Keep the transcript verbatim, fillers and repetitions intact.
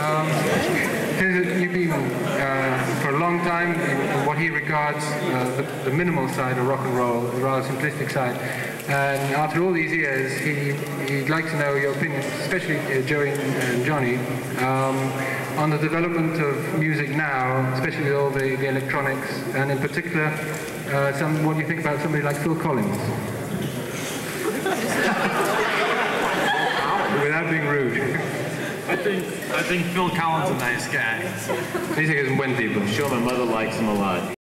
Um, you've been uh, for a long time in, in what he regards uh, the, the minimal side of rock and roll, the rather simplistic side. And after all these years, he, he'd like to know your opinion, especially uh, Joey and Johnny, um, on the development of music now, especially with all the, the electronics, and in particular, uh, some, what do you think about somebody like Phil Collins? Without being rude. I think I think Phil Collins is a nice guy. Dice que es un buen tipo. I'm sure my mother likes him a lot.